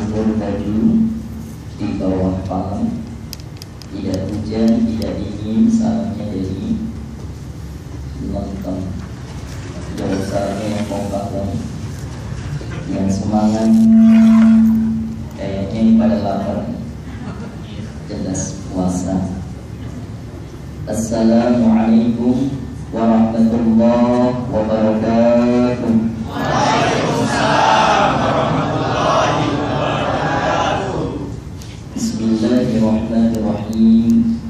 libur baju di bawah palem, tidak hujan, tidak dingin, salamnya jadi lengkap. Dosa yang kompak dan yang semangat, kayaknya ini pada lapar, jelas puasa. Assalamualaikum warahmatullahi wabarakatuh. Waalaikumsalam warahmatullahi wabarakatuh. Bismillahirrahmanirrahim.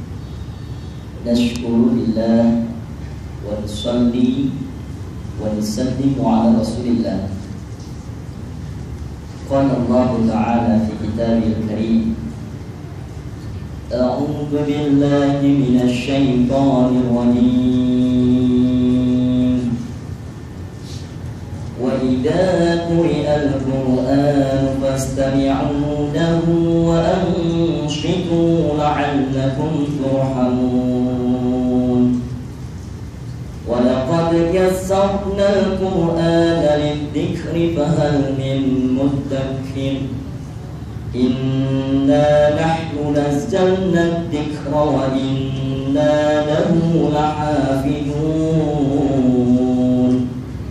Nashkurulillah wa nusalli wa nusallimu ala rasulillah. Qala Allah Ta'ala fi kitabil karim, A'udzu billahi minasy syaithanir rajim. Wa idza quri'al Qur'an fastami'u lahu wa anshitu la'allakum turhamun. Wa laqad yassarnal Qur'ana lidh-dhikri fahal min muddakir. Inna nahnu nazzalna adh-dhikra wa inna lahu lahafidhun.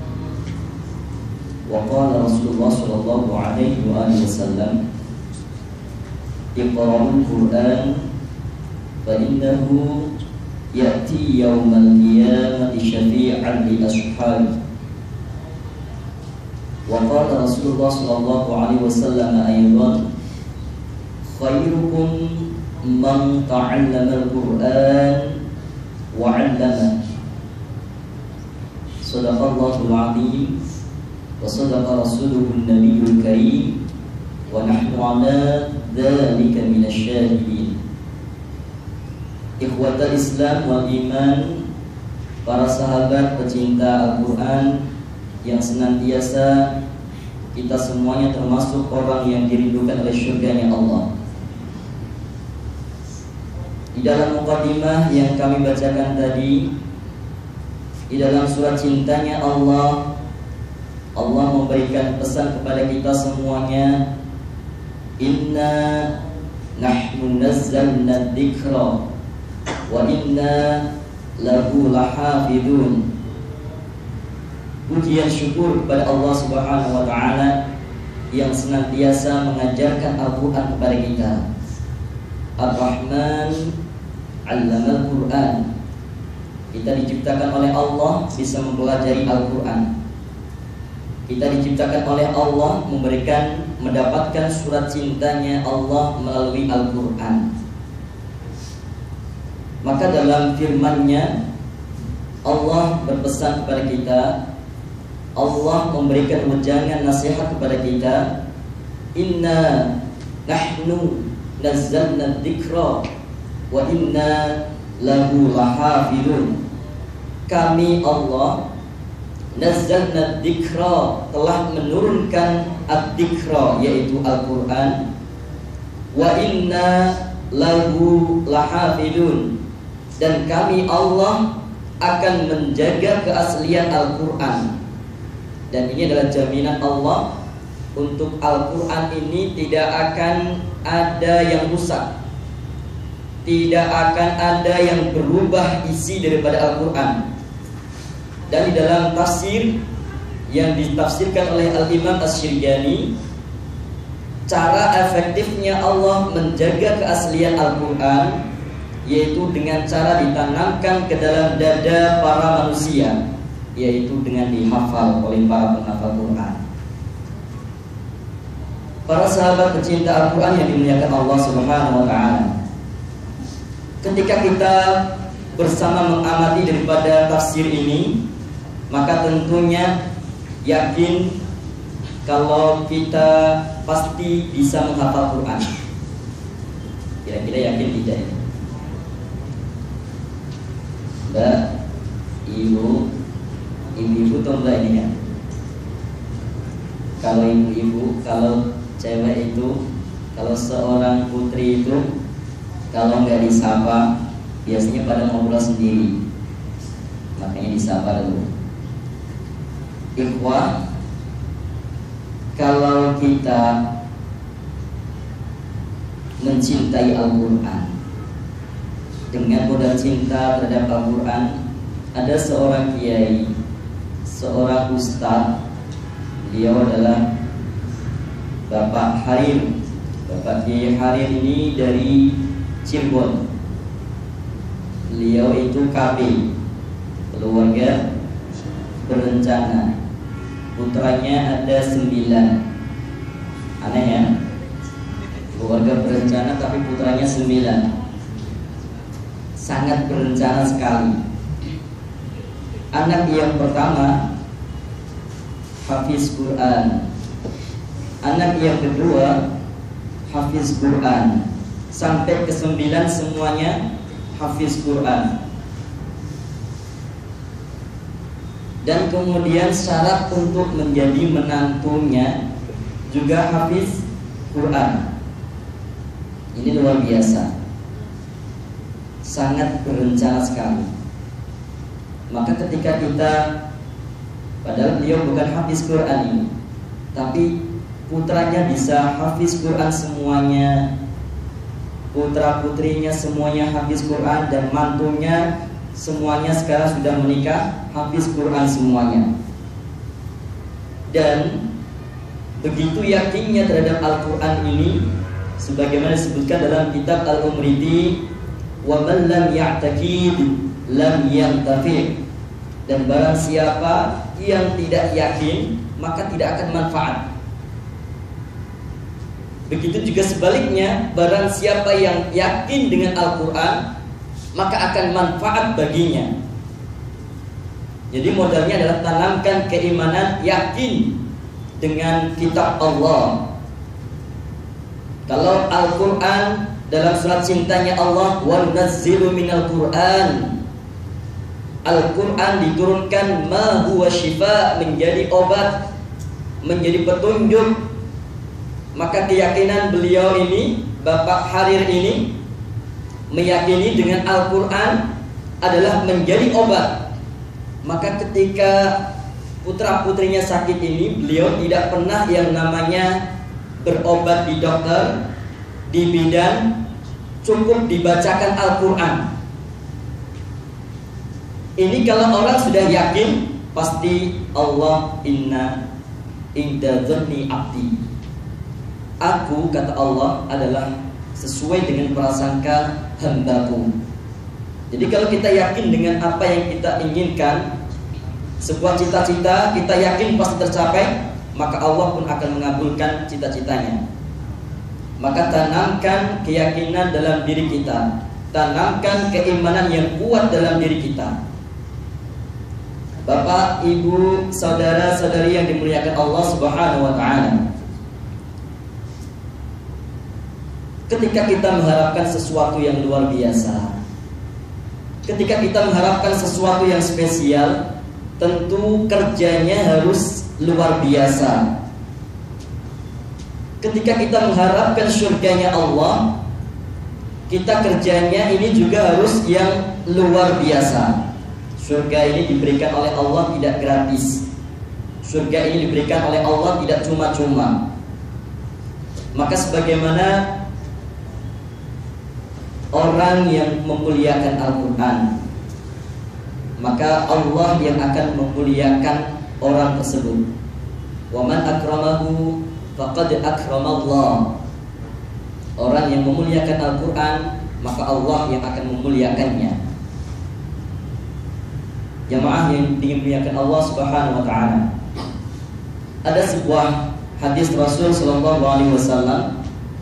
Wa qala Rasulullah sallallahu alaihi wasallam, Iqra'ul Qur'an fa innahu ya'ti yawmal qiyamati syafi'an li ashabi. Wa qala Rasulullah sallallahu alaihi wasallam aydan, khairukum man ta'allama al-Qur'an wa 'allama. Shadaqallahul 'azim wa shadaqa rasuluhun nabiyyul karim wa nahnu 'ala dzalika minasy syahidin. Ikhwatal Islam wal iman, para sahabat pecinta Al-Qur'an yang senantiasa kita semuanya termasuk orang yang dirindukan oleh syurganya Allah. Di dalam mukadimah yang kami bacakan tadi, di dalam surat cintanya Allah, Allah memberikan pesan kepada kita semuanya, Inna nahnu nazzalna dzikra wa inna lahu lahafidun. Pujian syukur kepada Allah Subhanahu wa Ta'ala yang senantiasa mengajarkan Al-Quran kepada kita. Ar-Rahman 'allamal Qur'an. Kita diciptakan oleh Allah bisa mempelajari Al-Quran. Kita diciptakan oleh Allah mendapatkan surat cintanya Allah melalui Al-Quran. Maka dalam firman-Nya Allah berpesan kepada kita, Allah memberikan wejangan nasihat kepada kita, Inna nahnu nazzalna dzikra wa inna lahu lahafidun. Kami Allah nazzalna dzikra, telah menurunkan ad-dzikra yaitu Al-Quran, wa inna lahu lahafidun, dan kami Allah akan menjaga keaslian Al-Quran. Dan ini adalah jaminan Allah untuk Al-Quran ini tidak akan ada yang rusak, tidak akan ada yang berubah isi daripada Al-Quran. Dan di dalam tafsir yang ditafsirkan oleh Al-Imam Asy-Syiryani, cara efektifnya Allah menjaga keaslian Al-Quran yaitu dengan cara ditanamkan ke dalam dada para manusia, yaitu dengan dihafal oleh para penghafal Quran. Para sahabat pecinta Al-Quran yang dimuliakan Allah Subhanahu wa Ta'ala, ketika kita bersama mengamati daripada tafsir ini, maka tentunya yakin kalau kita pasti bisa menghafal Quran. Kira-kira yakin tidak ini? Mbak, ibu tuh mbak ini ya. Kalau ibu-ibu, kalau cewek itu, kalau seorang putri itu, kalau nggak disapa, biasanya pada ngobrol sendiri. Makanya disapa dulu. Ikhwah, kalau kita mencintai Al-Quran. Dengan modal cinta terhadap Al-Quran, ada seorang kiai, seorang ustadz. Beliau adalah Bapak Harim. Bapak Kiai Harim ini dari Cirebon. Beliau itu KB, keluarga berencana. Putranya ada 9. Aneh ya, keluarga berencana tapi putranya 9. Sangat berencana sekali. Anak yang pertama hafiz Quran, anak yang kedua hafiz Quran, sampai ke-9 semuanya hafiz Quran. Dan kemudian syarat untuk menjadi menantunya juga hafiz Quran. Ini luar biasa, sangat berencana sekali. Maka ketika kita, padahal beliau bukan hafiz Quran ini, tapi putranya bisa hafiz Quran semuanya, putra putrinya semuanya hafiz Quran, dan mantunya semuanya sekarang sudah menikah hafiz Quran semuanya. Dan begitu yakinnya terhadap Al-Quran ini, sebagaimana disebutkan dalam kitab Al-Umriti, wa man lam ya'taqid lam yantafi'. Dan barang siapa yang tidak yakin, maka tidak akan manfaat. Begitu juga sebaliknya, barang siapa yang yakin dengan Al-Quran, maka akan manfaat baginya. Jadi modalnya adalah tanamkan keimanan, yakin dengan kitab Allah. Kalau Al-Quran dalam surat cintanya Allah, wa nunazzilu minal Quran, Al-Quran diturunkan ma huwa syifa, menjadi obat, menjadi petunjuk. Maka keyakinan beliau ini, Bapak Harir ini, meyakini dengan Al-Quran adalah menjadi obat. Maka ketika putra putrinya sakit ini, beliau tidak pernah yang namanya berobat di dokter, di bidan, cukup dibacakan Al-Quran. Ini kalau orang sudah yakin, pasti Allah inna inda dzanni abdi. Aku, kata Allah, adalah sesuai dengan prasangka hambaku. Jadi kalau kita yakin dengan apa yang kita inginkan, sebuah cita-cita kita yakin pasti tercapai, maka Allah pun akan mengabulkan cita-citanya. Maka tanamkan keyakinan dalam diri kita, tanamkan keimanan yang kuat dalam diri kita. Bapak, ibu, saudara-saudari yang dimuliakan Allah Subhanahu wa ta'ala, ketika kita mengharapkan sesuatu yang luar biasa, ketika kita mengharapkan sesuatu yang spesial, tentu kerjanya harus luar biasa. Ketika kita mengharapkan surganya Allah, kita kerjanya ini juga harus yang luar biasa. Surga ini diberikan oleh Allah tidak gratis. Surga ini diberikan oleh Allah tidak cuma-cuma. Maka sebagaimana orang yang memuliakan Al-Quran, maka Allah yang akan memuliakan orang tersebut. Wa man akramahu faqad akramallah. Orang yang memuliakan Al-Quran, maka Allah yang akan memuliakannya. Jamaah yang dimuliakan Allah Subhanahu wa ta'ala, ada sebuah hadis Rasul sallallahu alaihi wasallam,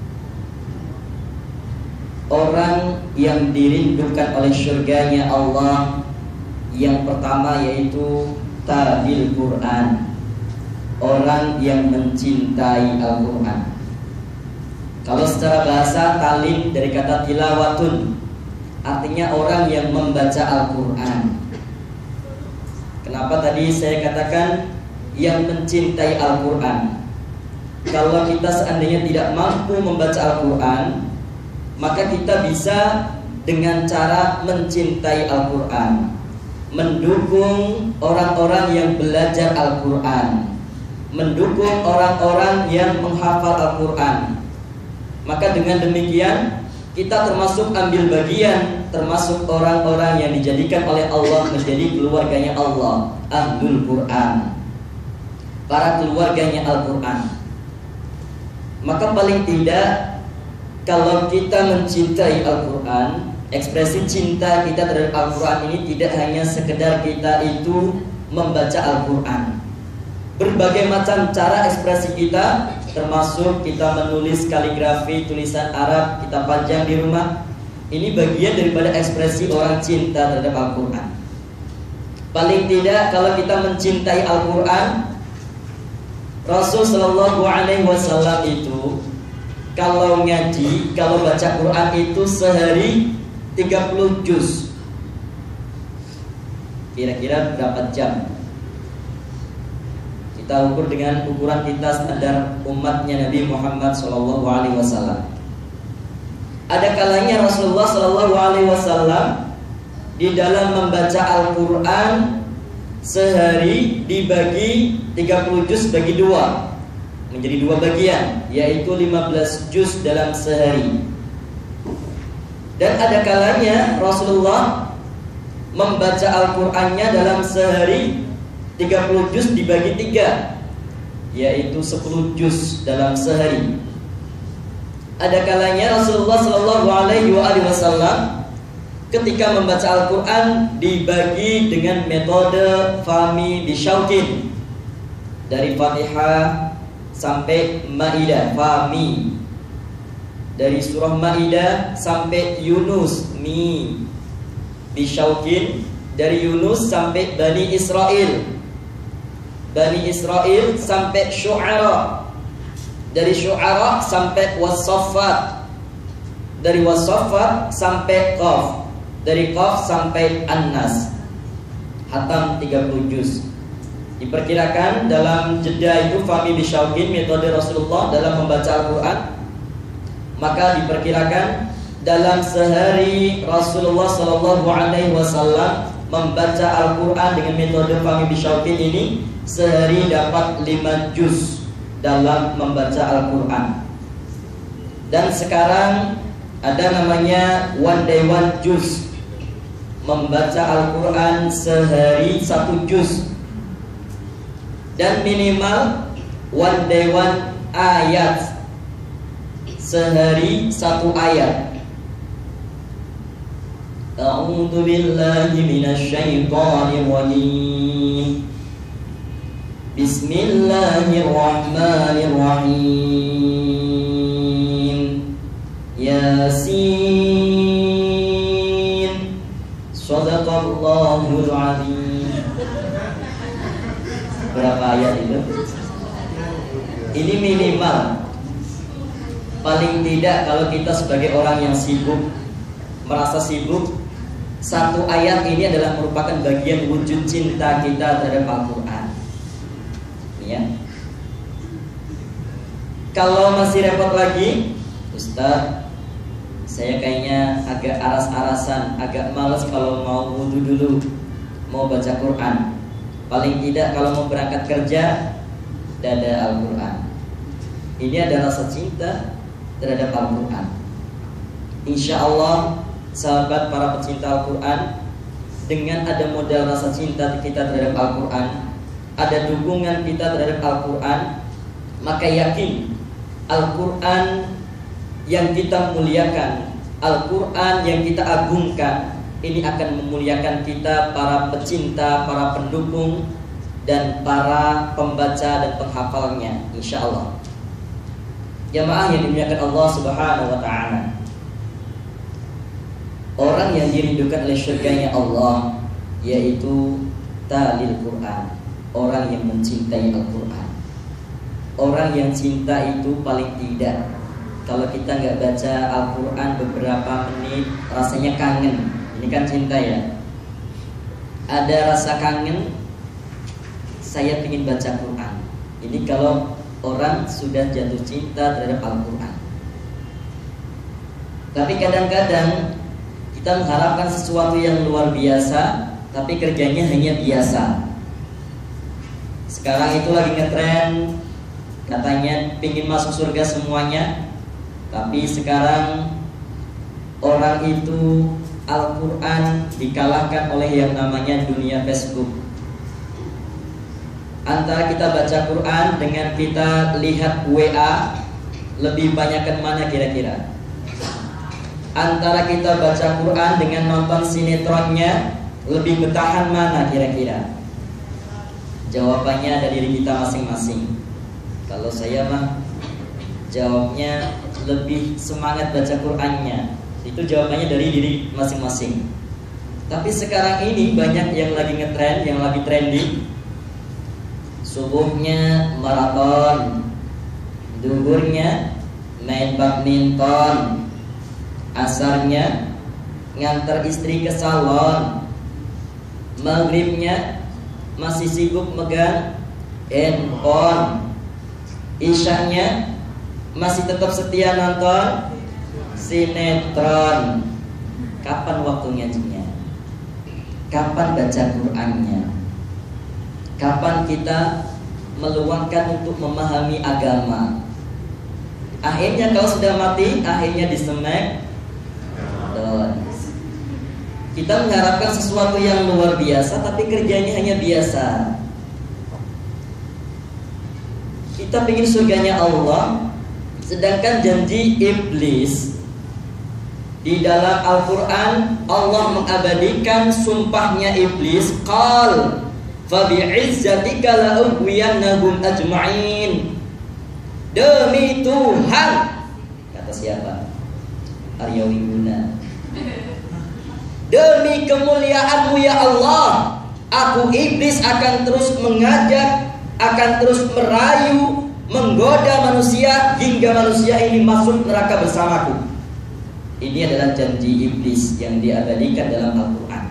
orang yang dirindukan oleh surganya Allah, yang pertama yaitu tabil Quran, orang yang mencintai Al-Quran. Kalau secara bahasa talim dari kata tilawatun, artinya orang yang membaca Al-Quran. Kenapa tadi saya katakan yang mencintai Al-Quran? Kalau kita seandainya tidak mampu membaca Al-Quran, maka kita bisa dengan cara mencintai Al-Quran, mendukung orang-orang yang belajar Al-Quran, mendukung orang-orang yang menghafal Al-Quran, Maka dengan demikian kita termasuk ambil bagian, termasuk orang-orang yang dijadikan oleh Allah menjadi keluarganya Allah, Ahlul Quran, para keluarganya Al-Quran. Maka paling tidak, kalau kita mencintai Al-Quran, ekspresi cinta kita terhadap Al-Quran ini tidak hanya sekedar kita itu membaca Al-Quran. Berbagai macam cara ekspresi kita, termasuk kita menulis kaligrafi, tulisan Arab, kita pajang di rumah. Ini bagian daripada ekspresi orang cinta terhadap Al-Quran. Paling tidak kalau kita mencintai Al-Quran, Rasul Shallallahu Alaihi Wasallam itu kalau ngaji, kalau baca Quran itu sehari 30 juz. Kira-kira berapa jam? Kita ukur dengan ukuran kita standar umatnya Nabi Muhammad Shallallahu Alaihi Wasallam. Ada kalanya Rasulullah Shallallahu Alaihi Wasallam di dalam membaca Al-Quran sehari dibagi 30 juz bagi dua, menjadi dua bagian, yaitu 15 juz dalam sehari. Dan ada kalanya Rasulullah membaca Al-Qur'annya dalam sehari 30 juz dibagi 3, yaitu 10 juz dalam sehari. Ada kalanya Rasulullah Shallallahu Alaihi Wasallam ketika membaca Al-Quran dibagi dengan metode fahmi bisyauqin, dari Fatihah sampai Maidah, fahmi. Dari surah Maidah sampai Yunus, mi bisyauqin. Dari Yunus sampai Bani Israel, Bani Israel sampai Syu'ara. Dari Syu'ara sampai Was-Saffat. Dari Was-Saffat sampai Qaf. Dari Qaf sampai An-Nas. Hatam 30 juz. Diperkirakan dalam jeda itu fahmi bisyauqin, metode Rasulullah dalam membaca Al-Quran, maka diperkirakan dalam sehari Rasulullah Shallallahu Alaihi Wasallam membaca Al-Quran dengan metode fahmi bisyauqin ini sehari dapat 5 juz dalam membaca Al-Quran. Dan sekarang ada namanya one day one juz, membaca Al-Quran sehari 1 juz. Dan minimal one day one ayat, sehari 1 ayat. A'udzu billahi minasy syaithanir rajim. Bismillahirrahmanirrahim. Yasin. Shadaqallahul azim. Berapa ayat itu? Ini minimal. Paling tidak kalau kita sebagai orang yang sibuk, merasa sibuk, 1 ayat ini adalah merupakan bagian wujud cinta kita terhadap Al-Quran. Ya. Kalau masih repot lagi, Ustaz, saya kayaknya agak aras-arasan, agak malas kalau mau wudu dulu, mau baca Quran. Paling tidak kalau mau berangkat kerja, dada Al-Quran. Ini adalah rasa cinta terhadap Al-Quran. Insya Allah, sahabat para pecinta Al-Quran, dengan ada modal rasa cinta kita terhadap Al-Quran, ada dukungan kita terhadap Al-Quran, maka yakin Al-Quran yang kita muliakan, Al-Quran yang kita agungkan, ini akan memuliakan kita, para pecinta, para pendukung, dan para pembaca dan penghafalnya, insya Allah. Jamaah yang dimuliakan Allah Subhanahu wa ta'ala, orang yang dirindukan oleh syurganya Allah, yaitu talil Quran, orang yang mencintai Al-Quran. Orang yang cinta itu paling tidak, kalau kita nggak baca Al-Quran beberapa menit, rasanya kangen. Ini kan cinta ya. Ada rasa kangen, saya ingin baca Quran. Ini kalau orang sudah jatuh cinta terhadap Al-Quran. Tapi kadang-kadang kita mengharapkan sesuatu yang luar biasa, tapi kerjanya hanya biasa. Sekarang itu lagi ngetren, katanya pingin masuk surga semuanya. Tapi sekarang orang itu Al-Quran dikalahkan oleh yang namanya dunia Facebook. Antara kita baca Quran dengan kita lihat WA, lebih banyakkan mana kira-kira? Antara kita baca Quran dengan nonton sinetronnya, lebih bertahan mana kira-kira? Jawabannya dari diri kita masing-masing. Kalau saya mah jawabnya lebih semangat baca Qurannya. Itu jawabannya dari diri masing-masing. Tapi sekarang ini banyak yang lagi ngetrend, yang lagi trending. Subuhnya maraton, duhurnya main badminton, asarnya ngantar istri ke salon, maghribnya masih sibuk megang handphone, isyanya masih tetap setia nonton sinetron. Kapan waktunya ngajinya? Kapan baca Qur'annya? Kapan kita meluangkan untuk memahami agama? Akhirnya kalau sudah mati, akhirnya disemek. Kita mengharapkan sesuatu yang luar biasa, tapi kerjanya hanya biasa. Kita ingin surganya Allah, sedangkan janji iblis di dalam Al-Quran, Allah mengabadikan sumpahnya iblis, qal fabi'izzatika la'ughwiyannahum ajma'in. Demi Tuhan, kata siapa? Arya Wiguna. Demi kemuliaan-Mu ya Allah, aku iblis akan terus mengajak, akan terus merayu, menggoda manusia hingga manusia ini masuk neraka bersamaku. Ini adalah janji iblis yang diabadikan dalam Al-Quran.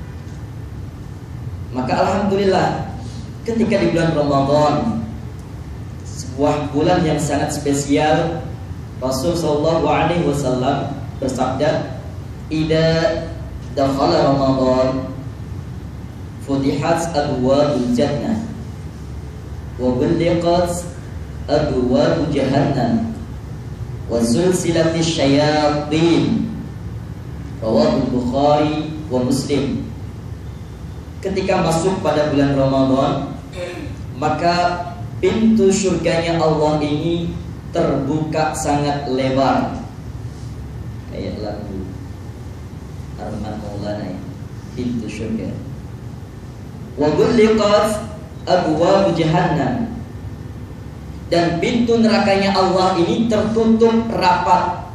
Maka alhamdulillah, ketika di bulan Ramadan, sebuah bulan yang sangat spesial, Rasul sallallahu alaihi wasallam bersabda, "Idza dakhala Ramadan, futihat abwabul jannah wa ghulqat abwabul jahannam wa sulsilatis syayatin." Rawahul Bukhari wa Muslim. Ketika masuk pada bulan Ramadan, maka pintu surganya Allah ini terbuka sangat lebar. Kayak lagu Arman Maulana ya, pintu surga. Wa ghulqat abwaab jahannam. Dan pintu nerakanya Allah ini tertutup rapat.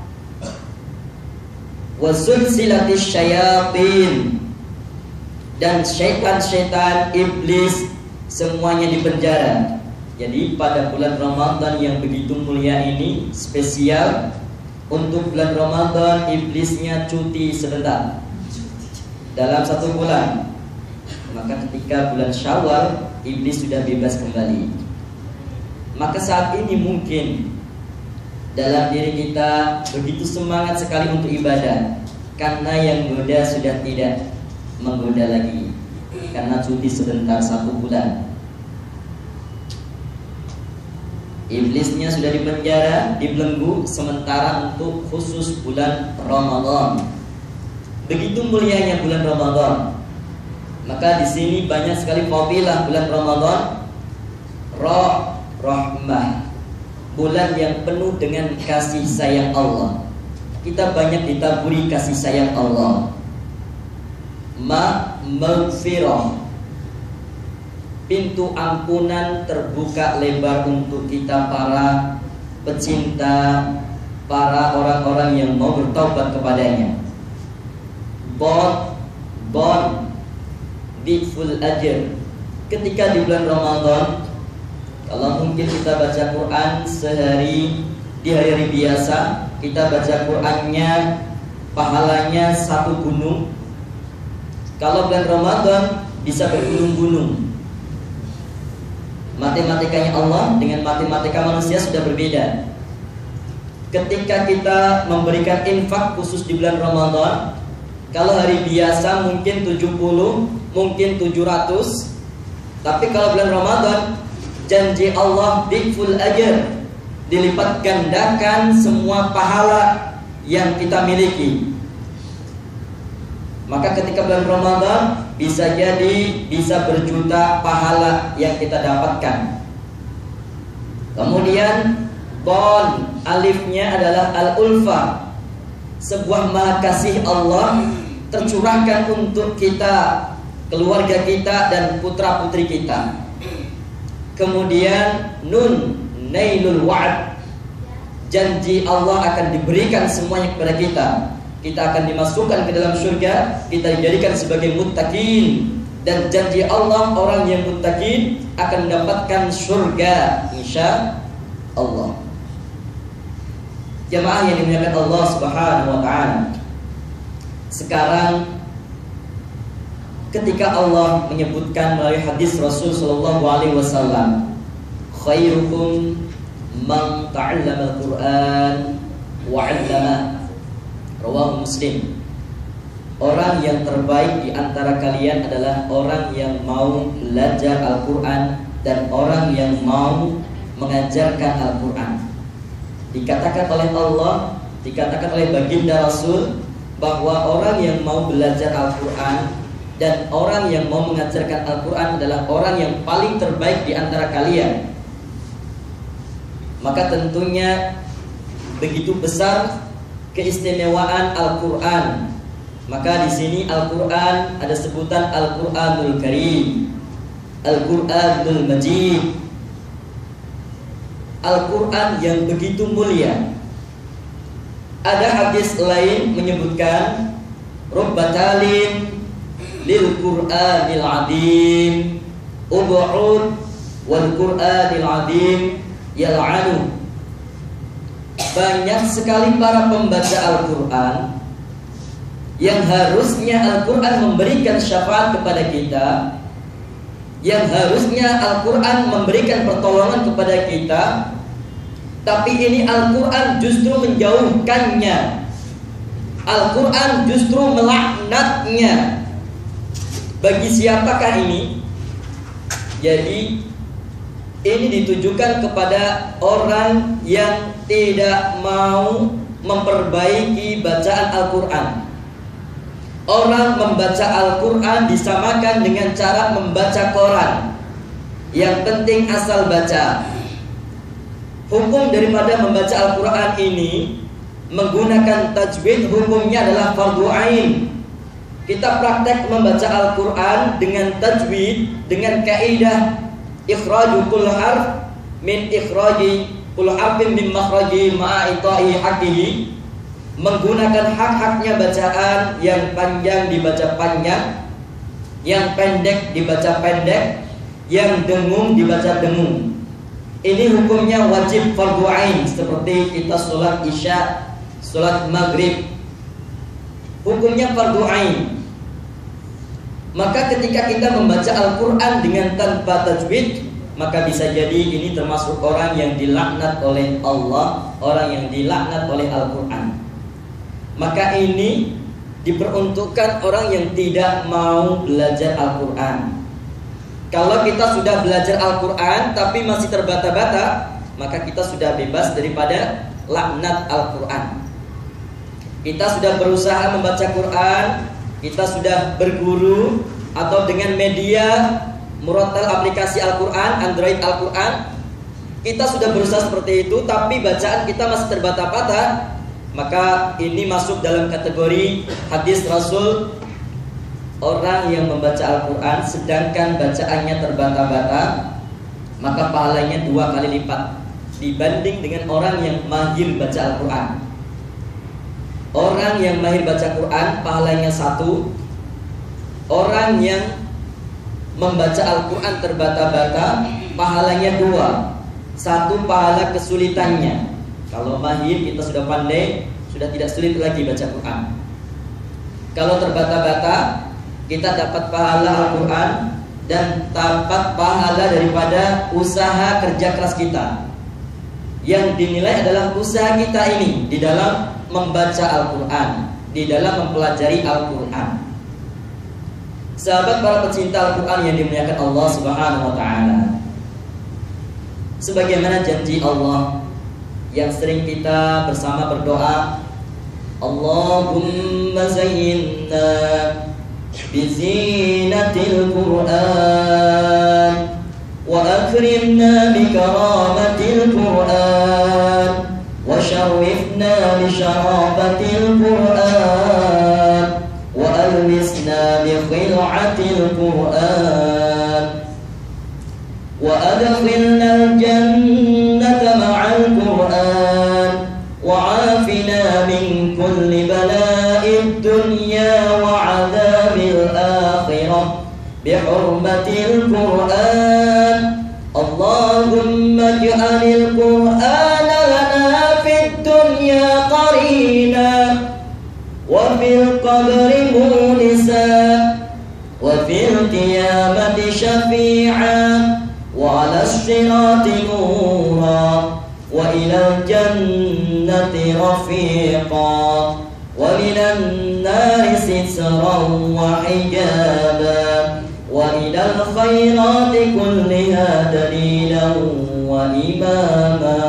Wa sulsilatis syayatin. Dan syaitan-syaitan, iblis, semuanya dipenjara. Jadi pada bulan Ramadan yang begitu mulia ini, spesial, untuk bulan Ramadan iblisnya cuti sebentar dalam 1 bulan. Maka ketika bulan Syawal, iblis sudah bebas kembali. Maka saat ini mungkin dalam diri kita begitu semangat sekali untuk ibadah, karena yang goda sudah tidak menggoda lagi, karena cuti sebentar 1 bulan. Iblisnya sudah dipenjara, dibelenggu sementara untuk khusus bulan Ramadan. Begitu mulianya bulan Ramadan. Maka di sini banyak sekali fadilah bulan Ramadan. Rahmah, bulan yang penuh dengan kasih sayang Allah. Kita banyak ditaburi kasih sayang Allah. Maghfirah, pintu ampunan terbuka lebar untuk kita para pecinta, para orang-orang yang mau bertaubat kepadanya. Bon Bidful ajr. Ketika di bulan Ramadan, kalau mungkin kita baca Quran sehari di hari-hari biasa, kita baca Qurannya pahalanya 1 gunung. Kalau bulan Ramadan bisa bergunung-gunung. Matematikanya Allah dengan matematika manusia sudah berbeda. Ketika kita memberikan infak khusus di bulan Ramadan, kalau hari biasa mungkin 70, mungkin 700. Tapi kalau bulan Ramadan, janji Allah bigful ajr, dilipat gandakan semua pahala yang kita miliki. Maka ketika bulan Ramadan bisa jadi bisa berjuta pahala yang kita dapatkan. Kemudian Qon, alifnya adalah al-ulfa, sebuah maha kasih Allah tercurahkan untuk kita, keluarga kita dan putra putri kita. Kemudian Nun, nailul wa'ad, janji Allah akan diberikan semuanya kepada kita. Kita akan dimasukkan ke dalam surga, kita dijadikan sebagai muttaqin, dan janji Allah orang yang muttaqin akan mendapatkan surga insya Allah. Jamaah yang dimuliakan Allah Subhanahu wa taala. Sekarang ketika Allah menyebutkan melalui hadis Rasul sallallahu alaihi wasallam, khairukum man ta'allama al-Qur'an wa 'allama, rawahu Muslim. Orang yang terbaik di antara kalian adalah orang yang mau belajar Al-Qur'an dan orang yang mau mengajarkan Al-Qur'an. Dikatakan oleh Allah, dikatakan oleh baginda Rasul bahwa orang yang mau belajar Al-Qur'an dan orang yang mau mengajarkan Al-Qur'an adalah orang yang paling terbaik di antara kalian. Maka tentunya begitu besar keistimewaan Al-Qur'an. Maka di sini Al-Qur'an ada sebutan Al-Qur'anul Karim, Al-Qur'anul Majid, Al-Qur'an yang begitu mulia. Ada hadis lain menyebutkan Rubbatalin lil Qur'anil Adim ub'ud wal Qur'anil Adim yal'anu. Banyak sekali para pembaca Al-Qur'an yang harusnya Al-Qur'an memberikan syafaat kepada kita, yang harusnya Al-Qur'an memberikan pertolongan kepada kita, tapi ini Al-Qur'an justru menjauhkannya. Al-Qur'an justru melaknatnya. Bagi siapakah ini? Jadi ini ditujukan kepada orang yang tidak mau memperbaiki bacaan Al-Qur'an. Orang membaca Al-Qur'an disamakan dengan cara membaca koran. Yang penting asal baca. Hukum daripada membaca Al-Qur'an ini menggunakan tajwid, hukumnya adalah fardhu ain. Kita praktek membaca Al-Qur'an dengan tajwid, dengan kaidah ikhraju kull harf min ikhraji kull harfin min makhraji ma'a ita'i haqqihi, menggunakan hak-haknya bacaan. Yang panjang dibaca panjang, yang pendek dibaca pendek, yang dengung dibaca dengung. Ini hukumnya wajib fardhu ain, seperti kita sholat isya, sholat maghrib, hukumnya fardhu ain. Maka ketika kita membaca Al-Qur'an dengan tanpa tajwid, maka bisa jadi ini termasuk orang yang dilaknat oleh Allah, orang yang dilaknat oleh Al-Qur'an. Maka ini diperuntukkan orang yang tidak mau belajar Al-Qur'an. Kalau kita sudah belajar Al-Qur'an tapi masih terbata-bata, maka kita sudah bebas daripada laknat Al-Qur'an. Kita sudah berusaha membaca Qur'an, kita sudah berguru atau dengan media murattal aplikasi Al-Qur'an, Android Al-Qur'an, kita sudah berusaha seperti itu, tapi bacaan kita masih terbata-bata, maka ini masuk dalam kategori hadis Rasul, orang yang membaca Al-Qur'an sedangkan bacaannya terbata-bata, maka pahalanya 2 kali lipat dibanding dengan orang yang mahir baca Al-Qur'an. Orang yang mahir baca Quran pahalanya 1. Orang yang membaca Al-Quran terbata-bata pahalanya 2. 1 pahala kesulitannya. Kalau mahir kita sudah pandai, sudah tidak sulit lagi baca Quran. Kalau terbata-bata kita dapat pahala Al-Quran dan dapat pahala daripada usaha kerja keras kita. Yang dinilai adalah usaha kita ini di dalam membaca Al-Quran, di dalam mempelajari Al-Quran. Sahabat para pecinta Al-Quran yang dimuliakan Allah Subhanahu wa ta'ala, sebagaimana janji Allah yang sering kita bersama berdoa, Allahumma zayyinna bizinatil Qur'an wa akrimna bikaramatil Qur'an wa syarifna bisyarafatil Qur'an wa almisna bi khil'atil Qur'an wa adkhilna al-jannata ma'al Qur'an wa 'afina min kulli bala'id dunya wa 'adzabil akhirah bi hurmatil Qur'an. Allahumma ij'alil Qur'ana lana fid dunya qarina wa fil qabri munisa wa fil qiyamati syafi'a wa 'ala as-sirati nura wa ilal jannati rafiqa wa minan nari sitran wa hijaba wa ilal khairati kulliha dalilan wa imama.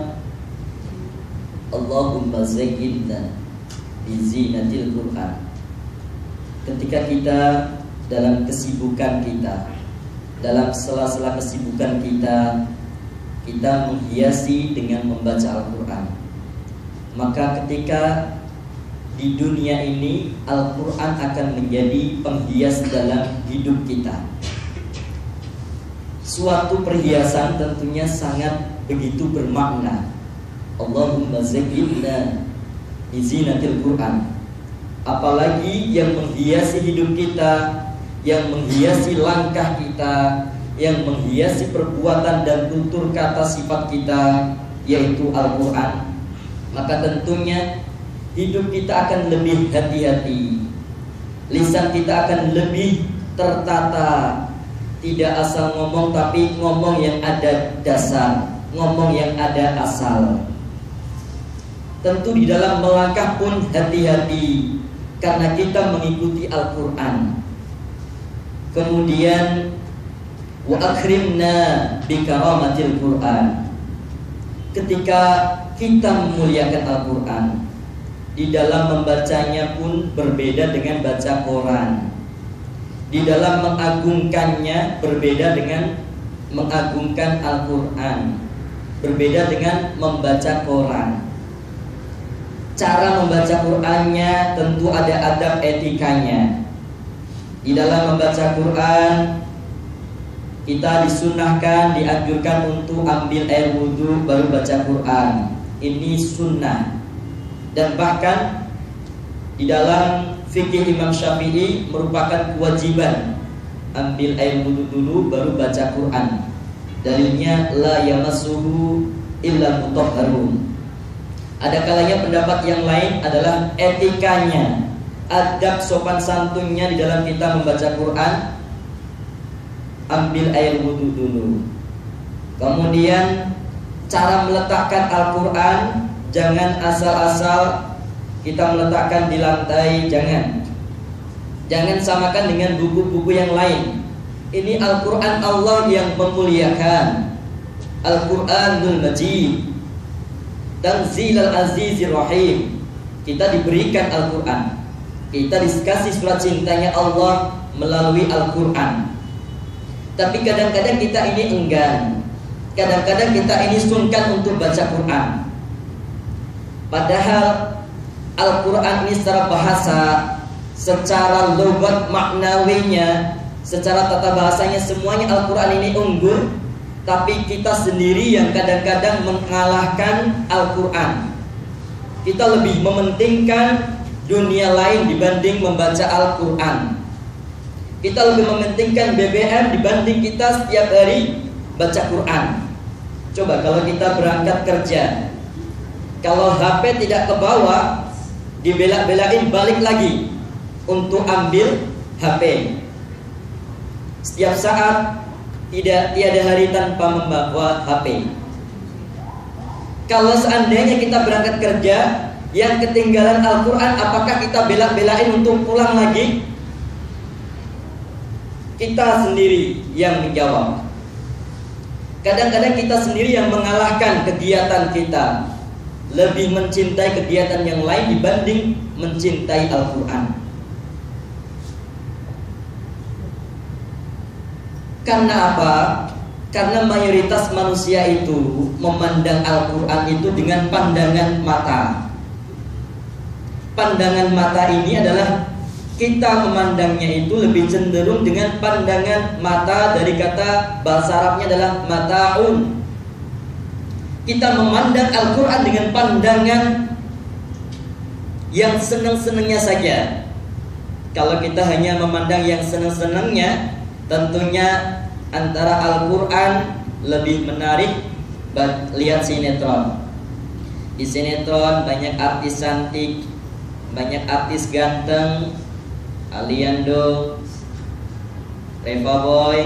Allahumma zayyinna bizinatil Qur'an. Ketika kita dalam kesibukan kita, dalam sela-sela kesibukan kita menghiasi dengan membaca Al-Quran, maka ketika di dunia ini Al-Quran akan menjadi penghias dalam hidup kita. Suatu perhiasan tentunya sangat begitu bermakna. Allahumma zayyinna bizinatil Qur'an. Apalagi yang menghiasi hidup kita, yang menghiasi langkah kita, yang menghiasi perbuatan dan tutur kata sifat kita, yaitu Al-Quran. Maka tentunya hidup kita akan lebih hati-hati, lisan kita akan lebih tertata, tidak asal ngomong tapi ngomong yang ada dasar, ngomong yang ada asal. Tentu di dalam melangkah pun hati-hati, karena kita mengikuti Al-Quran. Kemudian wa akrimna bikaramatil Qur'an. Ketika kita memuliakan Al-Quran, di dalam membacanya pun berbeda dengan baca Quran. Di dalam mengagungkannya berbeda dengan mengagungkan Al-Quran, berbeda dengan membaca Quran. Cara membaca Qurannya tentu ada adab etikanya. Di dalam membaca Quran, kita disunahkan, dianjurkan untuk ambil air wudhu baru baca Quran. Ini sunnah. Dan bahkan di dalam fikih Imam Syafi'i merupakan kewajiban ambil air wudhu dulu baru baca Quran. Dalilnya la yamassuhu illa mutahharun. Ada kalanya pendapat yang lain adalah etikanya, adab sopan santunnya di dalam kita membaca Quran, ambil air wudhu dulu. Kemudian cara meletakkan Al-Quran, jangan asal-asal kita meletakkan di lantai, jangan samakan dengan buku-buku yang lain. Ini Al-Quran Allah yang memuliakan, Al-Quranul Majid, Tanzilal Azizir Rahim. Kita diberikan Al-Quran, kita dikasih surat cintanya Allah melalui Al-Quran. Tapi kadang-kadang kita ini enggan, kadang-kadang kita ini sungkan untuk baca Quran. Padahal Al-Quran ini secara bahasa, secara logat maknawinya, secara tata bahasanya, semuanya Al-Quran ini unggul. Tapi kita sendiri yang kadang-kadang mengalahkan Al-Quran. Kita lebih mementingkan dunia lain dibanding membaca Al-Quran. Kita lebih mementingkan BBM dibanding kita setiap hari baca Quran. Coba kalau kita berangkat kerja, kalau HP tidak kebawa, dibela-belain balik lagi untuk ambil HP. Setiap saat, tiada hari tanpa membawa HP. Kalau seandainya kita berangkat kerja yang ketinggalan Al-Quran, apakah kita bela-belain untuk pulang lagi? Kita sendiri yang menjawab. Kadang-kadang kita sendiri yang mengalahkan kegiatan kita, lebih mencintai kegiatan yang lain dibanding mencintai Al-Quran. Karena apa? Karena mayoritas manusia itu memandang Al-Quran itu dengan pandangan mata. Pandangan mata ini adalah kita memandangnya itu lebih cenderung dengan pandangan mata, dari kata bahasa Arabnya adalah mata'un. Kita memandang Al-Quran dengan pandangan yang senang-senangnya saja. Kalau kita hanya memandang yang senang-senangnya, tentunya antara Al-Quran lebih menarik. Lihat sinetron. Di sinetron banyak artis cantik, banyak artis ganteng, Aliando, Reva Boy.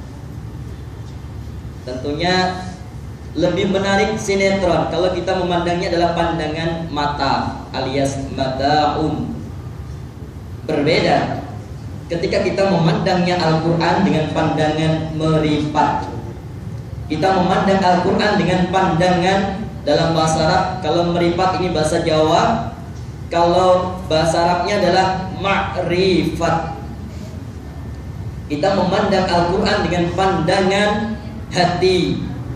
Tentunya lebih menarik sinetron kalau kita memandangnya adalah pandangan mata alias mata'un. Berbeda ketika kita memandangnya Al-Quran dengan pandangan meripat. Kita memandang Al-Quran dengan pandangan dalam bahasa Arab. Kalau meripat ini bahasa Jawa, kalau bahasa Arabnya adalah ma'rifat. Kita memandang Al-Quran dengan pandangan hati.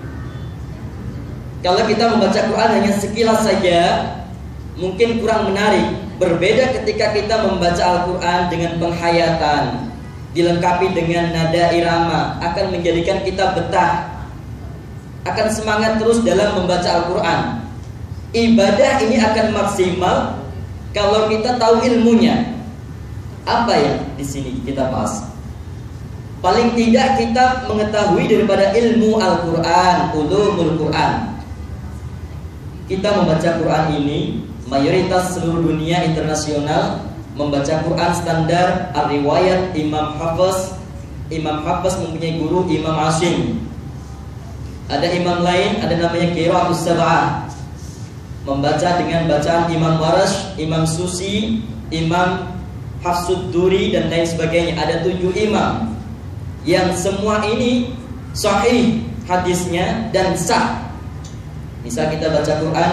Kalau kita membaca Quran hanya sekilas saja, mungkin kurang menarik. Berbeda ketika kita membaca Al-Quran dengan penghayatan, dilengkapi dengan nada irama, akan menjadikan kita betah, akan semangat terus dalam membaca Al-Quran. Ibadah ini akan maksimal kalau kita tahu ilmunya. Apa yang di sini kita bahas? Paling tidak kita mengetahui daripada ilmu Al-Quran, ulumul Quran. Kita membaca Quran ini, mayoritas seluruh dunia internasional membaca Quran standar ar-riwayat Imam Hafiz. Imam Hafiz mempunyai guru Imam Asim. Ada imam lain, ada namanya Qira'atus Sab'ah, membaca dengan bacaan Imam Warash, Imam Susi, Imam Hafsud Duri dan lain sebagainya. Ada 7 imam yang semua ini sahih hadisnya dan sah. Misal kita baca Quran,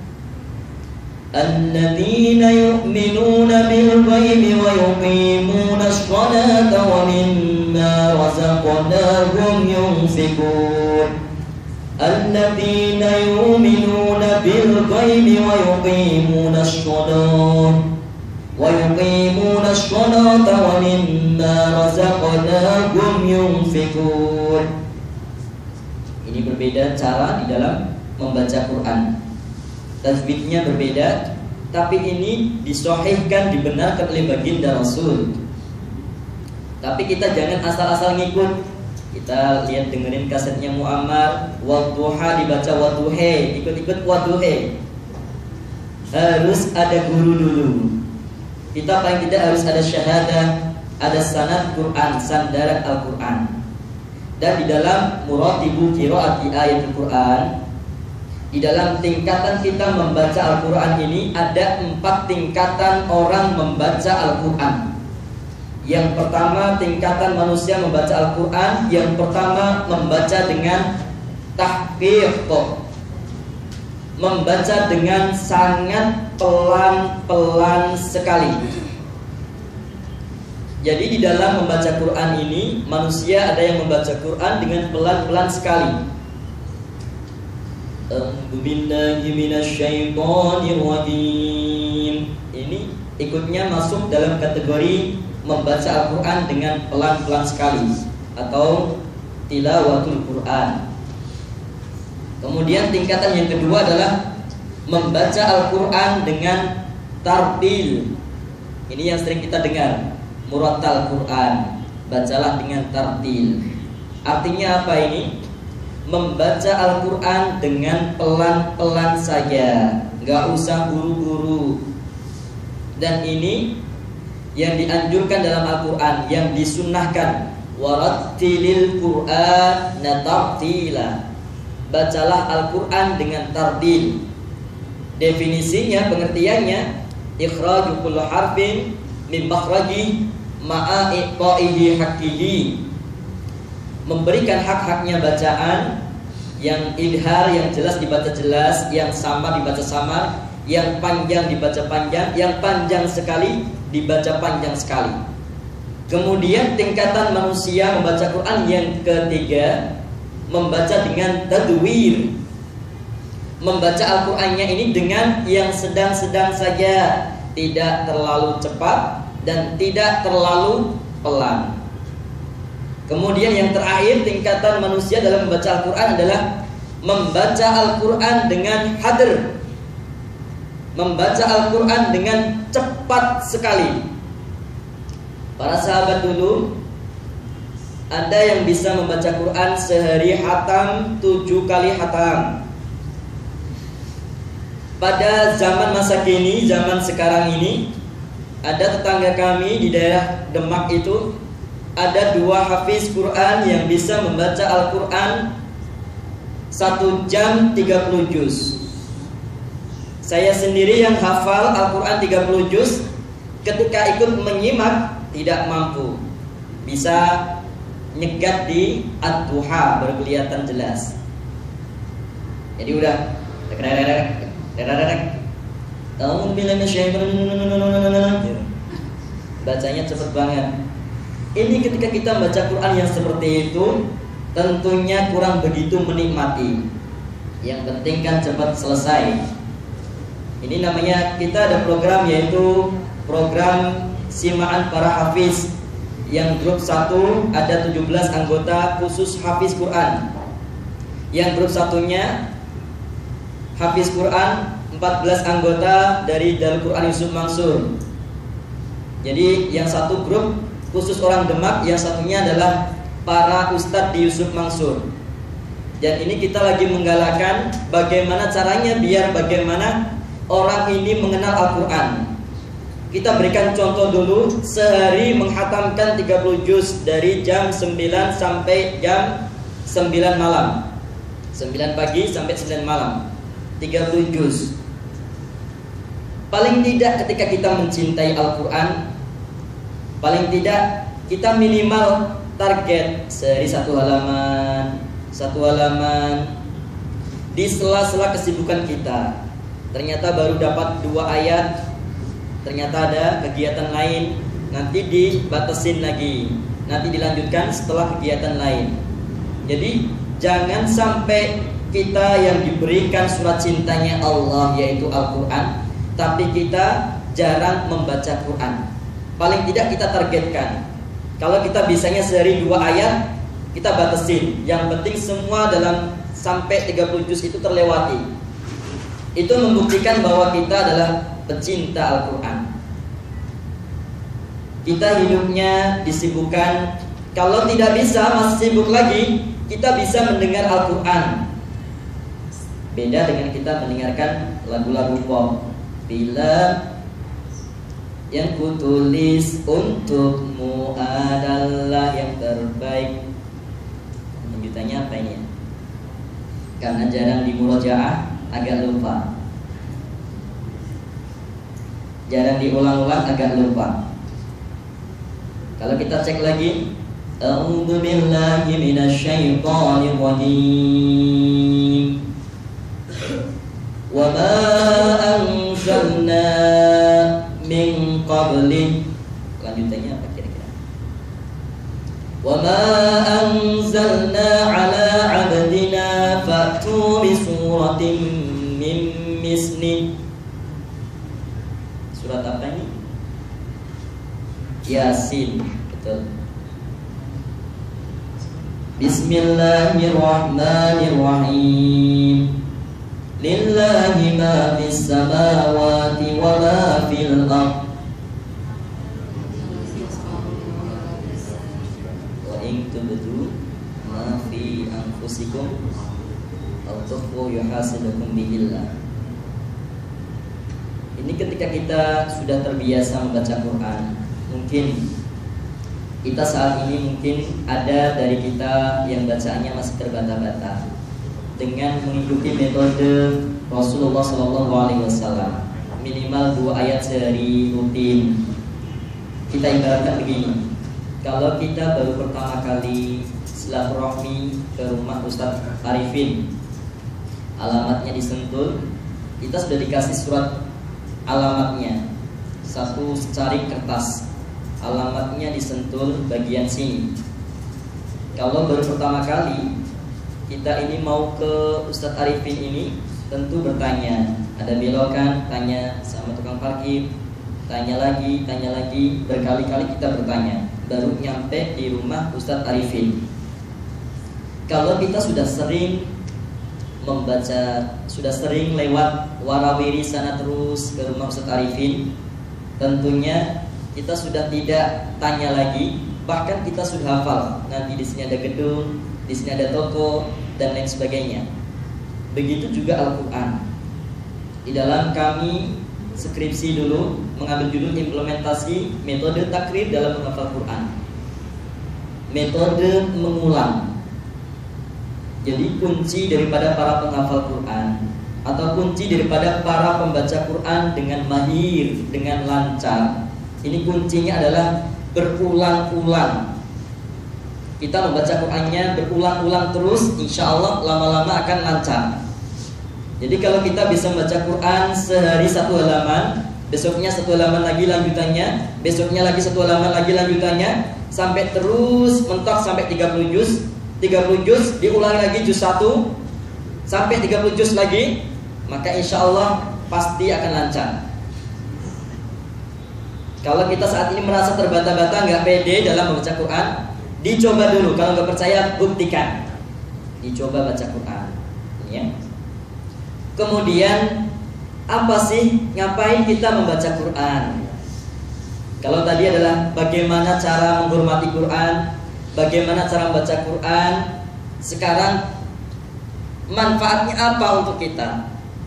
alladzina yu'minuna bil ghaibi wa yuqimuna ash-shalata wa mimma razaqnahum yunfiqun. Alladzina yu'minuna bil ghaibi wa yuqimuna ash-shalata wa yuqimuna ash-shalata wa mimma razaqnahum yunfiqun. Ini berbeda cara di dalam membaca Quran. Tajwidnya berbeda, tapi ini disahihkan, dibenarkan oleh baginda Rasul. Tapi kita jangan asal-asal ngikut. Kita lihat dengerin kasetnya Muammar, wadduha dibaca wadduhe, ikut-ikut wadduhe. Harus ada guru dulu. Kita paling tidak harus ada syahadah, ada sanad Quran, sandaran Al-Quran. Dan di dalam muratibu qiraati ayatul Quran, di dalam tingkatan kita membaca Al-Quran ini ada 4 tingkatan orang membaca Al-Quran. Yang pertama, tingkatan manusia membaca Al-Quran. Yang pertama, membaca dengan tahqiq, membaca dengan sangat pelan-pelan sekali. Jadi di dalam membaca Quran ini, manusia ada yang membaca Quran dengan pelan-pelan sekali. Ini ikutnya masuk dalam kategori membaca Al-Quran dengan pelan-pelan sekali atau tilawatul Quran. Kemudian tingkatan yang kedua adalah membaca Al-Quran dengan tartil. Ini yang sering kita dengar, murattal Quran, bacalah dengan tartil. Artinya apa ini? Membaca Al-Quran dengan pelan-pelan saja, gak usah buru-buru. Dan ini yang dianjurkan dalam Al-Quran, yang disunnahkan, warattilil Quran tartila. Bacalah Al-Quran dengan tartil. Definisinya, pengertiannya, ikhraju kullu harfin min makhraji ma'a iqaihi haqqihi. Memberikan hak-haknya bacaan Yang idhar, yang jelas dibaca jelas, yang samar dibaca samar, yang panjang dibaca panjang, yang panjang sekali dibaca panjang sekali. Kemudian tingkatan manusia membaca Quran yang ketiga, membaca dengan tadwir. Membaca Al-Qur'annya ini dengan yang sedang-sedang saja, tidak terlalu cepat dan tidak terlalu pelan. Kemudian yang terakhir tingkatan manusia dalam membaca Al-Quran adalah membaca Al-Quran dengan hadr, membaca Al-Quran dengan cepat sekali. Para sahabat dulu ada yang bisa membaca Quran sehari hatam 7 kali hatam. Pada zaman masa kini, zaman sekarang ini, ada tetangga kami di daerah Demak itu, ada 2 hafiz Quran yang bisa membaca Al-Quran 1 jam 30 juz. Saya sendiri yang hafal Al-Quran 30 juz, ketika ikut menyimak tidak mampu. Bisa nyegat di ad-duha baru kelihatan jelas. Jadi udah bacanya cepet banget. Ini ketika kita baca Quran yang seperti itu, tentunya kurang begitu menikmati. Yang penting kan cepat selesai. Ini namanya, kita ada program, yaitu program simaan para hafiz. Yang grup 1 ada 17 anggota khusus hafiz Quran. Yang grup satunya hafiz Quran 14 anggota dari Darul Quran Yusuf Mansur. Jadi yang satu grup khusus orang Demak, yang satunya adalah para ustadz di Yusuf Mansur. Dan ini kita lagi menggalakkan bagaimana caranya biar bagaimana orang ini mengenal Al-Quran. Kita berikan contoh dulu, sehari menghatamkan 30 juz dari jam 9 sampai jam 9 malam, 9 pagi sampai 9 malam, 30 juz. Paling tidak ketika kita mencintai Al-Quran, paling tidak kita minimal target sehari 1 halaman, 1 halaman. Di sela-sela kesibukan kita, ternyata baru dapat 2 ayat, ternyata ada kegiatan lain, nanti dibatasin lagi, nanti dilanjutkan setelah kegiatan lain. Jadi jangan sampai kita yang diberikan surat cintanya Allah, yaitu Al-Quran, tapi kita jarang membaca Quran. Paling tidak kita targetkan, kalau kita bisanya sehari 2 ayat, kita batasin. Yang penting semua dalam sampai 30 juz itu terlewati. Itu membuktikan bahwa kita adalah pecinta Al-Quran. Kita hidupnya disibukkan. Kalau tidak bisa, masih sibuk lagi, kita bisa mendengar Al-Quran. Beda dengan kita mendengarkan lagu-lagu pop. Bila yang kutulis untukmu adalah yang terbaik. Lanjutannya apa ini? Karena jarang di murojaah, agak lupa. Jarang diulang-ulang, agak lupa. Kalau kita cek lagi, a'udzu billahi minasyaitonir rajim. Wa ma anzalna min qabli. Lanjutannya apa kira-kira? Wa ma anzalna ala 'abdina fa'tu bi suratin min misli. Surat apa ini? Yasin, betul. Bismillahirrahmanirrahim. Lillahi ma fis samawati wa ma fil ardh. Wa in tubdu ma fi anfusikum aw tukhfu yuhasibukum bihillah. Ini ketika kita sudah terbiasa membaca Quran, mungkin kita saat ini mungkin ada dari kita yang bacaannya masih terbata-bata. Dengan mengikuti metode Rasulullah SAW, minimal 2 ayat sehari rutin. Kita ibaratkan begini, kalau kita baru pertama kali silaturahmi ke rumah Ustadz Arifin, alamatnya di Sentul. Kita sudah dikasih surat alamatnya, satu secari kertas, alamatnya di Sentul bagian sini. Kalau baru pertama kali kita ini mau ke Ustadz Arifin ini, tentu bertanya, ada belokan, tanya sama tukang parkir, tanya lagi, berkali-kali kita bertanya, baru nyampe di rumah Ustadz Arifin. Kalau kita sudah sering membaca, sudah sering lewat warawiri sana terus ke rumah Ustadz Arifin, tentunya kita sudah tidak tanya lagi, bahkan kita sudah hafal. Nanti di sini ada gedung, di sini ada toko dan lain sebagainya. Begitu juga Al-Quran. Di dalam kami skripsi dulu mengambil judul implementasi metode takrir dalam menghafal Quran, metode mengulang. Jadi kunci daripada para penghafal Quran atau kunci daripada para pembaca Quran dengan mahir, dengan lancar, ini kuncinya adalah berulang-ulang. Kita membaca Qurannya berulang-ulang terus, insya Allah lama-lama akan lancar. Jadi kalau kita bisa membaca Quran sehari satu halaman, besoknya satu halaman lagi lanjutannya, besoknya lagi satu halaman lagi lanjutannya, sampai terus mentok sampai 30 juz, 30 juz, diulangi lagi juz 1 sampai 30 juz lagi, maka insya Allah pasti akan lancar. Kalau kita saat ini merasa terbata-bata, nggak pede dalam membaca Quran, dicoba dulu. Kalau nggak percaya, buktikan. Dicoba baca Quran, ya. Kemudian apa sih, ngapain kita membaca Quran? Kalau tadi adalah bagaimana cara menghormati Quran, bagaimana cara membaca Quran. Sekarang manfaatnya apa untuk kita?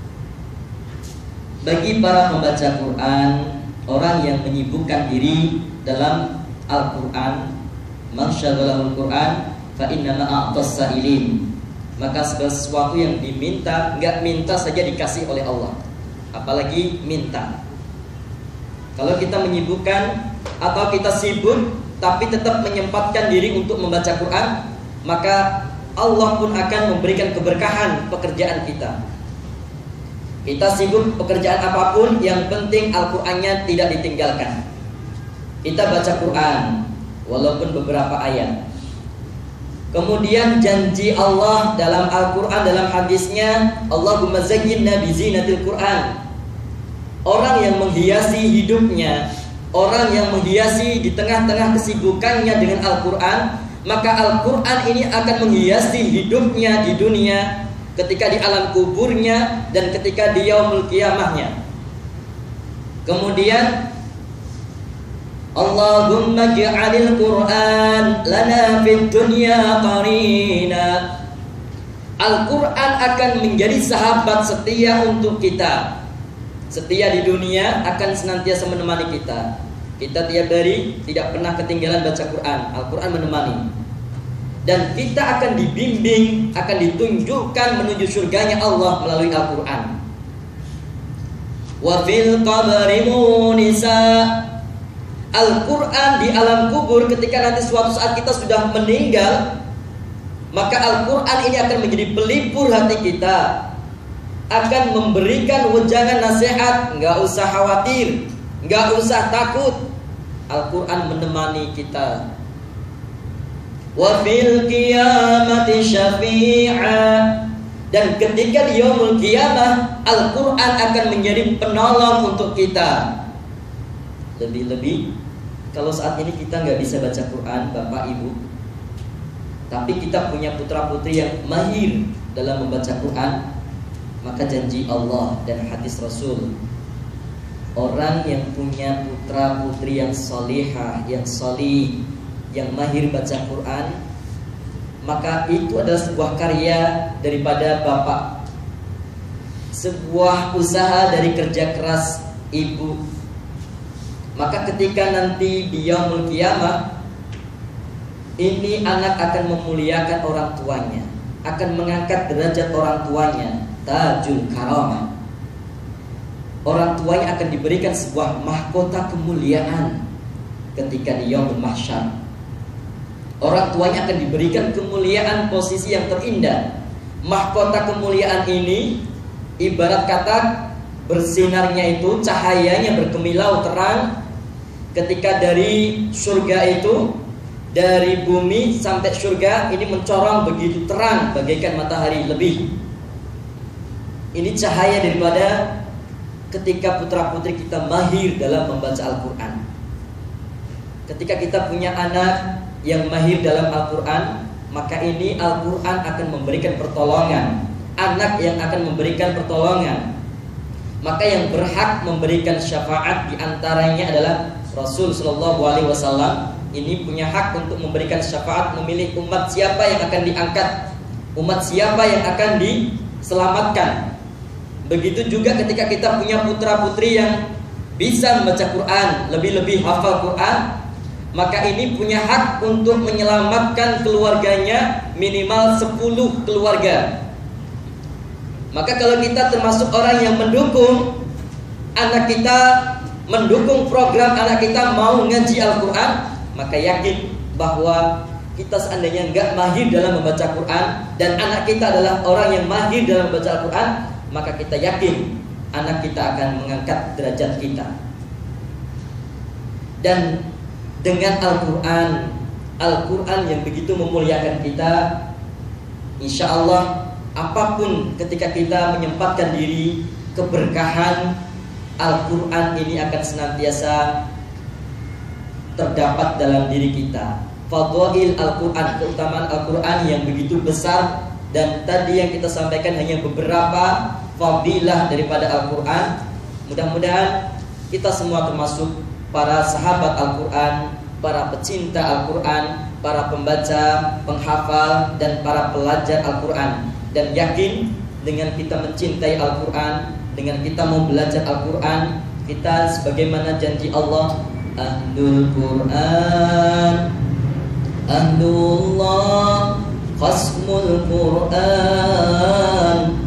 Bagi para pembaca Quran, orang yang menyibukkan diri dalam Al-Quran, man syaghalahul Quran fa innama a'tas sa'ilin, maka sesuatu yang diminta, nggak minta saja dikasih oleh Allah, apalagi minta. Kalau kita menyibukkan atau kita sibuk tapi tetap menyempatkan diri untuk membaca Quran, maka Allah pun akan memberikan keberkahan pekerjaan kita. Kita sibuk pekerjaan apapun, yang penting Al-Qur'annya tidak ditinggalkan. Kita baca Quran walaupun beberapa ayat. Kemudian janji Allah dalam Al-Quran, dalam hadisnya, Allahumma zayyinna bizinatil Quran. Orang yang menghiasi hidupnya, orang yang menghiasi di tengah-tengah kesibukannya dengan Al-Quran, maka Al-Quran ini akan menghiasi hidupnya di dunia, ketika di alam kuburnya, dan ketika di yaumul qiyamahnya. Kemudian Allahumma ja'alil Qur'an lana fid dunya qarina. Al-Quran akan menjadi sahabat setia untuk kita. Setia di dunia, akan senantiasa menemani kita. Kita tiap hari tidak pernah ketinggalan baca Quran. Al-Quran menemani. Dan kita akan dibimbing, akan ditunjukkan menuju surganya Allah melalui Al-Quran. Wa fil qabri munisa. Al-Quran di alam kubur, ketika nanti suatu saat kita sudah meninggal, maka Al-Quran ini akan menjadi pelipur hati kita, akan memberikan wejangan nasihat. Nggak usah khawatir, nggak usah takut. Al-Quran menemani kita. Wa fil qiyamati syafi'a. Dan ketika di yaumul qiyamah, Al-Quran akan menjadi penolong untuk kita. Lebih-lebih kalau saat ini kita nggak bisa baca Quran, Bapak Ibu, tapi kita punya putra-putri yang mahir dalam membaca Quran, maka janji Allah dan hadis Rasul, orang yang punya putra-putri yang solihah, yang solih, yang mahir baca Quran, maka itu adalah sebuah karya daripada Bapak, sebuah usaha dari kerja keras Ibu. Maka ketika nanti di yaumul qiyamah, ini anak akan memuliakan orang tuanya, akan mengangkat derajat orang tuanya, tajul karamah. Orang tuanya akan diberikan sebuah mahkota kemuliaan ketika di yaumul mahsyar. Orang tuanya akan diberikan kemuliaan, posisi yang terindah. Mahkota kemuliaan ini ibarat kata bersinarnya itu, cahayanya berkemilau terang. Ketika dari surga itu, dari bumi sampai surga ini mencorong begitu terang bagaikan matahari lebih. Ini cahaya daripada ketika putra-putri kita mahir dalam membaca Al-Quran. Ketika kita punya anak yang mahir dalam Al-Quran, maka ini Al-Quran akan memberikan pertolongan. Anak yang akan memberikan pertolongan. Maka yang berhak memberikan syafaat diantaranya adalah Rasul Shallallahu Alaihi Wasallam. Ini punya hak untuk memberikan syafaat, memilih umat siapa yang akan diangkat, umat siapa yang akan diselamatkan. Begitu juga ketika kita punya putra-putri yang bisa membaca Quran, lebih-lebih hafal Quran, maka ini punya hak untuk menyelamatkan keluarganya, minimal 10 keluarga. Maka kalau kita termasuk orang yang mendukung anak kita, mendukung program anak kita mau ngaji Al-Quran, maka yakin bahwa kita seandainya nggak mahir dalam membaca Quran dan anak kita adalah orang yang mahir dalam membaca Al-Quran, maka kita yakin anak kita akan mengangkat derajat kita. Dan dengan Al-Quran yang begitu memuliakan kita, insya Allah apapun ketika kita menyempatkan diri, keberkahan Al-Quran ini akan senantiasa terdapat dalam diri kita. Fadhail Al-Quran, keutamaan Al-Quran yang begitu besar. Dan tadi yang kita sampaikan hanya beberapa fadilah daripada Al-Quran. Mudah-mudahan kita semua termasuk para sahabat Al-Quran, para pecinta Al-Quran, para pembaca, penghafal, dan para pelajar Al-Quran. Dan yakin dengan kita mencintai Al-Quran, dengan kita mau belajar Al-Quran, kita sebagaimana janji Allah, Ahlul Quran, Ahlullah, Khasmul Quran,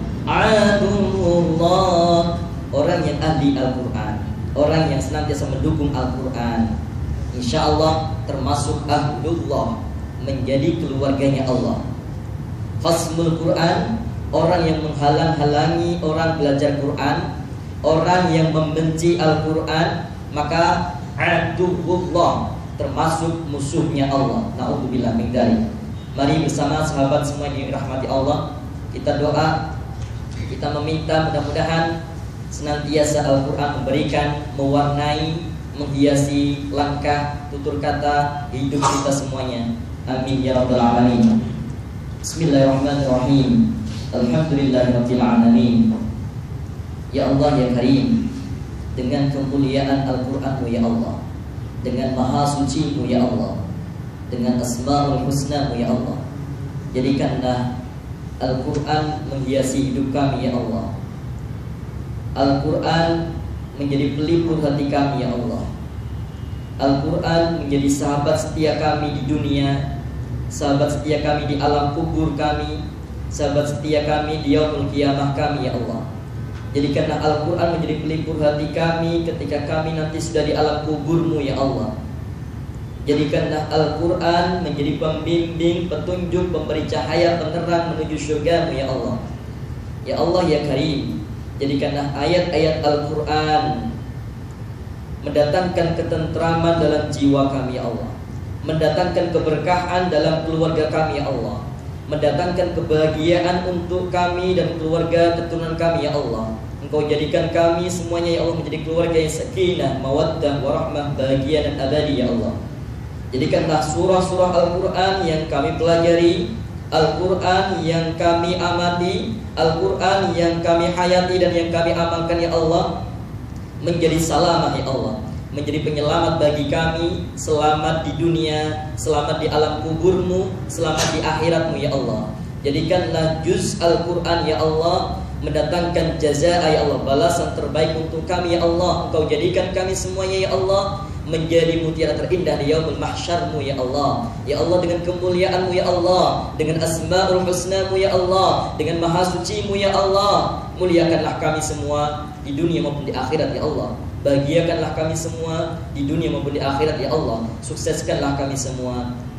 Adulullah. Orang yang ahli Al-Quran, orang yang senantiasa mendukung Al-Quran, insya Allah termasuk Ahlullah, menjadi keluarganya Allah. Khasmul Quran, orang yang menghalang-halangi orang belajar Quran, orang yang membenci Al-Quran, maka Adulullah, termasuk musuhnya Allah. Na'udzubillah min dzalik. Mari bersama sahabat semua yang dirahmati Allah, kita doa, kita meminta mudah-mudahan senantiasa Al-Quran memberikan, mewarnai, menghiasi langkah, tutur kata hidup kita semuanya. Amin ya rabbal alamin. Bismillahirrahmanirrahim. Alhamdulillahirabbil alamin. Ya Allah ya Karim, dengan kemuliaan Al-Quran-Mu ya Allah, dengan maha suci-Mu ya Allah, dengan asmaul husna-Mu ya Allah, jadikanlah Al-Quran menghiasi hidup kami ya Allah. Al-Quran menjadi pelipur hati kami ya Allah. Al-Quran menjadi sahabat setia kami di dunia, sahabat setia kami di alam kubur kami, sahabat setia kami di yaumul qiyamah kami ya Allah. Jadikanlah Al-Quran menjadi pelipur hati kami ketika kami nanti sudah di alam kubur-Mu ya Allah. Jadikanlah Al-Quran menjadi pembimbing, petunjuk, pemberi cahaya, penerang menuju surga-Mu ya Allah. Ya Allah ya Karim, jadikanlah ayat-ayat Al-Quran mendatangkan ketentraman dalam jiwa kami ya Allah, mendatangkan keberkahan dalam keluarga kami ya Allah, mendatangkan kebahagiaan untuk kami dan keluarga keturunan kami ya Allah. Engkau jadikan kami semuanya ya Allah menjadi keluarga yang sakinah, mawaddah, warahmah, bahagia dan abadi ya Allah. Jadikanlah surah-surah Al-Quran yang kami pelajari, Al-Quran yang kami amati, Al-Quran yang kami hayati dan yang kami amalkan ya Allah, menjadi salamah ya Allah, menjadi penyelamat bagi kami, selamat di dunia, selamat di alam kubur-Mu, selamat di akhirat-Mu ya Allah. Jadikanlah juz Al-Quran ya Allah mendatangkan jazaa ya Allah, balasan terbaik untuk kami ya Allah. Engkau jadikan kami semuanya ya Allah menjadi mutiara terindah di yaumul mahsyar-Mu ya Allah. Ya Allah, dengan kemuliaan-Mu ya Allah, dengan asmaul husna-Mu ya Allah, dengan maha suci-Mu ya Allah, muliakanlah kami semua di dunia maupun di akhirat ya Allah. Bahagiakanlah kami semua di dunia maupun di akhirat ya Allah. Sukseskanlah kami semua di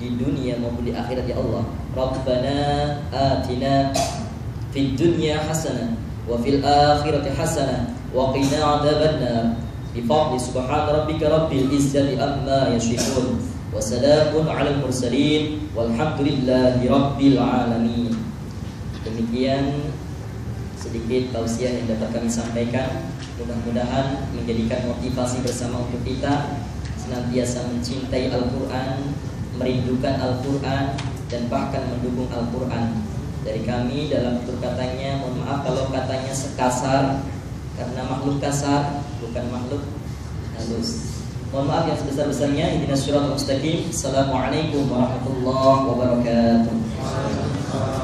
di dunia maupun di akhirat ya Allah. Rabbana atina fid dunya hasanah wa fil akhirati hasanah wa qina adzabannar. Bi fadli subhana rabbika rabbil izzati amma yasifun wa salamun 'alal mursalin walhamdulillahi rabbil alamin. Demikian sedikit tausiah yang dapat kami sampaikan. Mudah-mudahan menjadikan motivasi bersama untuk kita senantiasa mencintai Al-Quran, merindukan Al-Quran, dan bahkan mendukung Al-Quran. Dari kami dalam tutur katanya, mohon maaf kalau katanya sekasar, karena makhluk kasar bukan makhluk halus. Mohon maaf yang sebesar-besarnya. Ihdinas siratal mustaqim. Assalamualaikum warahmatullahi wabarakatuh.